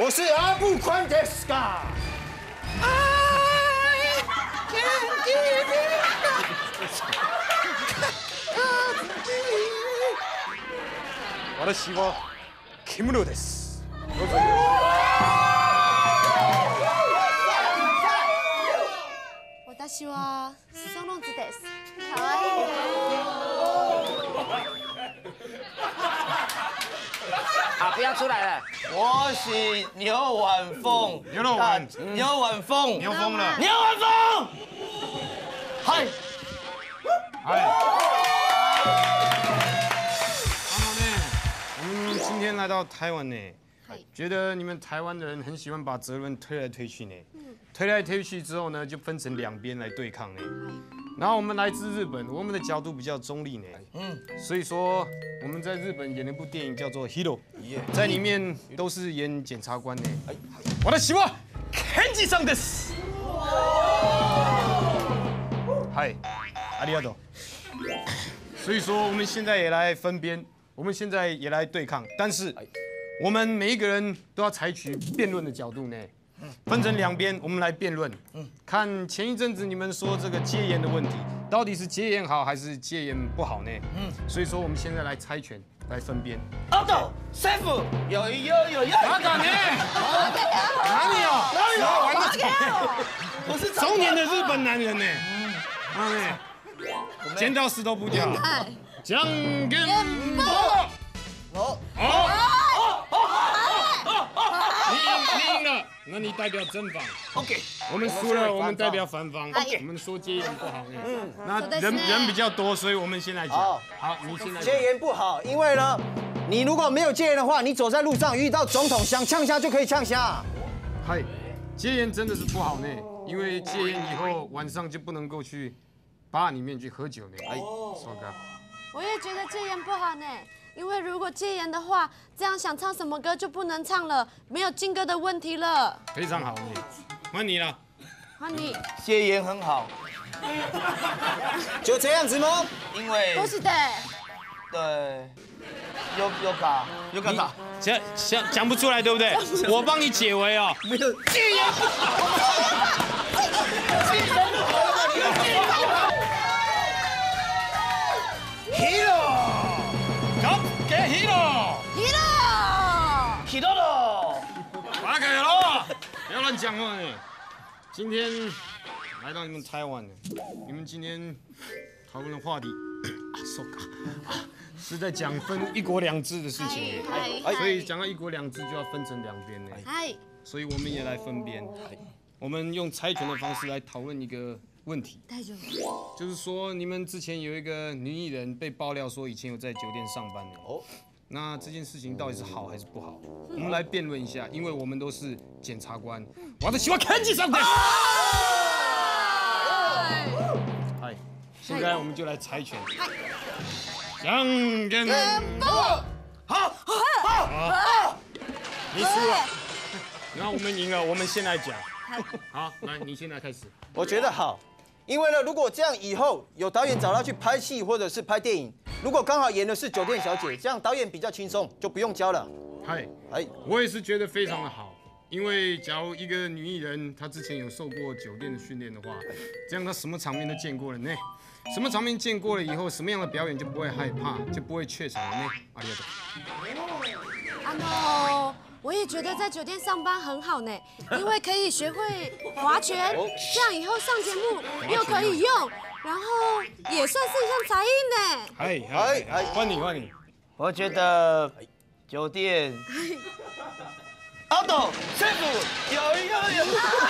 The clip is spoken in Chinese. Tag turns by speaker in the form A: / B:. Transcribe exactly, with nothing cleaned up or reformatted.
A: 我是阿布宽德斯卡。私は木室です。どうぞ。
B: 私はソノズです。可愛いね。
C: 啊，不要出来了！我是牛晚风，
A: 牛肉丸，
C: 牛晚风，
A: 牛疯了，
C: 牛晚风，嗨，
A: 嗨。好呢，我们今天来到台湾呢，觉得你们台湾的人很喜欢把责任推来推去呢，推来推去之后呢，就分成两边来对抗呢。然后我们来自日本，我们的角度比较中立呢，嗯，所以说我们在日本演了一部电影叫做《Hero》，在里面都是演检察官呢。我的希望，Kenjiさんです。嗨，阿里阿多。所以说我们现在也来分边，我们现在也来对抗，但是我们每一个人都要采取辩论的角度呢。分成两边，我们来辩论。看前一阵子你们说这个戒严的问题，到底是戒严好还是戒严不好呢？嗯，所以说我们现在来猜拳，来分辨。
C: 阿斗师傅，有有有有。
A: 哪敢呢？哪里有？哪有？玩的
C: 我是
A: 中年的日本男人呢。嗯，呢，剪刀石头布掉。将跟布。哦哦。你赢，你赢了。那你代表正方
C: ，OK。
A: 我们输了，我们代表反方。我们说戒严不好，嗯，那人人比较多，所以我们先来讲。好，你先来。
D: 戒严不好，因为呢，你如果没有戒严的话，你走在路上遇到总统想呛虾就可以呛虾。
A: 嗨，戒严真的是不好呢，因为戒严以后晚上就不能够去吧里面去喝酒呢。哎，说哥。
B: 我也觉得戒严不好呢。因为如果戒严的话，这样想唱什么歌就不能唱了，没有禁歌的问题了。
A: 非常好，你换你了。
B: 换你。
C: 戒严很好，
D: 就这样子吗？
C: 因为
B: 都是的。
C: 对，有有卡有卡卡，
A: 讲讲讲不出来，对不对？我帮你解围哦。
D: 没有
A: 戒严不好。戒严不好。Hero。给
C: Hero，Hero，Hero，
A: 打开了，不要乱讲话呢。今天来到你们台湾，你们今天讨论的话题啊，说啊，是在讲分一国两制的事情。所以讲到一国两制就要分成两边呢。所以我们也来分边。我们用猜拳的方式来讨论一个问题。就是说，你们之前有一个女艺人被爆料说以前有在酒店上班呢。哦。那这件事情到底是好还是不好？我们来辩论一下，因为我们都是检察官。我的希望Kenjiさんです。嗨，现在我们就来猜拳。将跟布。好，好，你输了。然后我们赢了，我们先来讲。好，来，你先来开始。
D: 我觉得好。因为呢，如果这样以后有导演找他去拍戏或者是拍电影，如果刚好演的是酒店小姐，这样导演比较轻松，就不用教了。
A: 嗨，哎，我也是觉得非常的好，因为假如一个女艺人她之前有受过酒店的训练的话，这样她什么场面都见过了呢，什么场面见过了以后，什么样的表演就不会害怕，就不会怯场了呢。ありがとう。
B: あの。我也觉得在酒店上班很好呢，因为可以学会划拳，这样以后上节目又可以用，然后也算是一项才艺呢。
A: 哎哎哎，换你换你。
C: 我觉得酒店，阿斗师傅有有有。